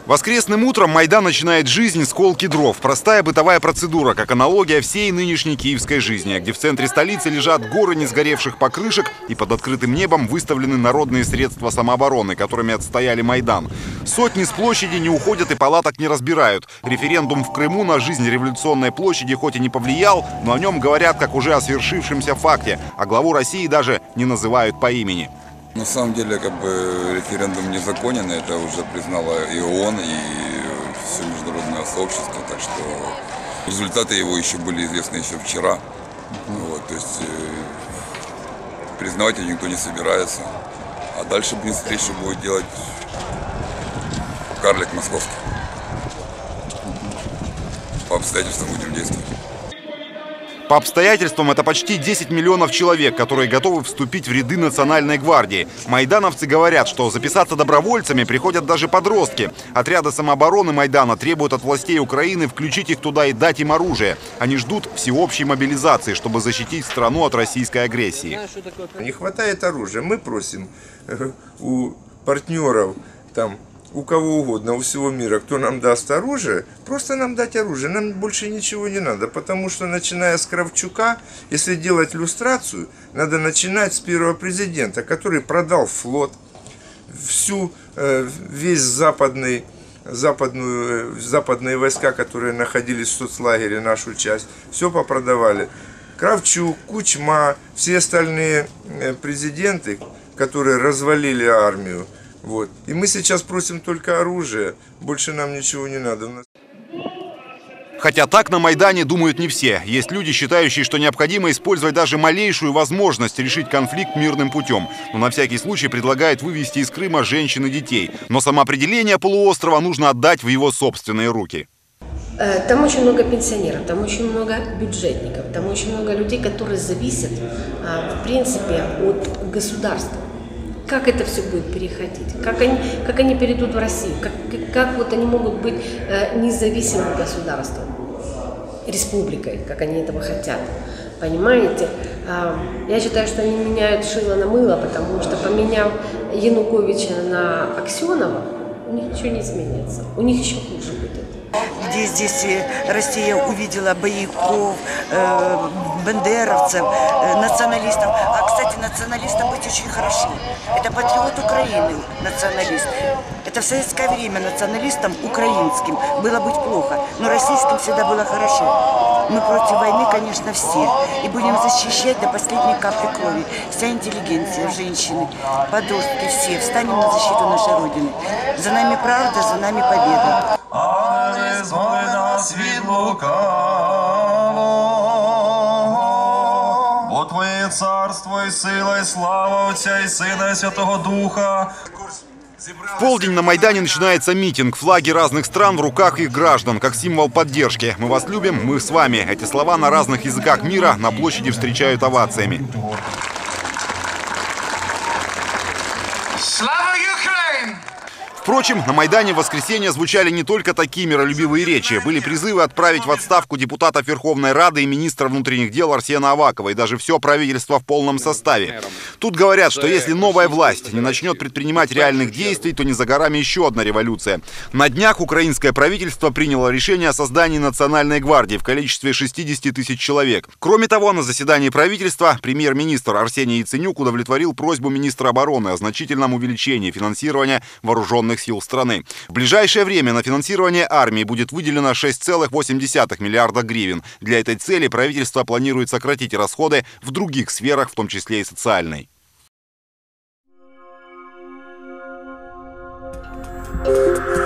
Воскресным утром Майдан начинает жизнь с колки дров. Простая бытовая процедура, как аналогия всей нынешней киевской жизни, где в центре столицы лежат горы несгоревших покрышек и под открытым небом выставлены народные средства самообороны, которыми отстояли Майдан. Сотни с площади не уходят и палаток не разбирают. Референдум в Крыму на жизнь революционной площади хоть и не повлиял, но о нем говорят как уже о свершившемся факте, а главу России даже не называют по имени. На самом деле, референдум незаконен, это уже признала и ООН, и все международное сообщество, так что результаты его еще были известны еще вчера. То есть признавать его никто не собирается. А дальше встречу будет делать карлик московский. По обстоятельствам будем действовать. По обстоятельствам это почти 10 миллионов человек, которые готовы вступить в ряды Национальной гвардии. Майдановцы говорят, что записаться добровольцами приходят даже подростки. Отряды самообороны Майдана требуют от властей Украины включить их туда и дать им оружие. Они ждут всеобщей мобилизации, чтобы защитить страну от российской агрессии. Не хватает оружия. Мы просим у партнеров, у кого угодно, у всего мира, кто нам даст оружие, просто нам дать оружие. Нам больше ничего не надо, потому что, начиная с Кравчука, если делать люстрацию, надо начинать с первого президента, который продал флот, весь западные войска, которые находились в соцлагере, нашу часть, все попродавали. Кравчук, Кучма, все остальные президенты, которые развалили армию. И мы сейчас просим только оружие, больше нам ничего не надо. Хотя так на Майдане думают не все. Есть люди, считающие, что необходимо использовать даже малейшую возможность решить конфликт мирным путем. Но на всякий случай предлагают вывести из Крыма женщин и детей. Но самоопределение полуострова нужно отдать в его собственные руки. Там очень много пенсионеров, там очень много бюджетников, там очень много людей, которые зависят, в принципе, от государства. Как это все будет переходить? Как они перейдут в Россию? Как они могут быть независимым государством, республикой, как они этого хотят? Понимаете? Я считаю, что они меняют шило на мыло, потому что, поменяв Януковича на Аксенова, у них ничего не изменится. У них еще хуже будет. Где здесь Россия увидела боевиков, бандеровцев, националистов. А, кстати, националистам быть очень хорошо. Это патриот Украины, националист. Это в советское время националистам украинским было быть плохо, но российским всегда было хорошо. Мы против войны, конечно, все. И будем защищать до последней капли крови. Вся интеллигенция, женщины, подростки, все. Встанем на защиту нашей Родины. За нами правда, за нами победа. Визволи нас від лукавого, бо Твоє царство і сила, і слава Отця і Сина, і Святого Духа. В полдень на Майдане начинается митинг. Флаги разных стран в руках их граждан, как символ поддержки. «Мы вас любим, мы с вами». Эти слова на разных языках мира на площади встречают овациями. Впрочем, на Майдане в воскресенье звучали не только такие миролюбивые речи. Были призывы отправить в отставку депутатов Верховной Рады и министра внутренних дел Арсена Авакова, и даже все правительство в полном составе. Тут говорят, что если новая власть не начнет предпринимать реальных действий, то не за горами еще одна революция. На днях украинское правительство приняло решение о создании Национальной гвардии в количестве 60 тысяч человек. Кроме того, на заседании правительства премьер-министр Арсений Яценюк удовлетворил просьбу министра обороны о значительном увеличении финансирования вооруженных сил страны. В ближайшее время на финансирование армии будет выделено 6,8 миллиарда гривен. Для этой цели правительство планирует сократить расходы в других сферах, в том числе и социальной. Thank you.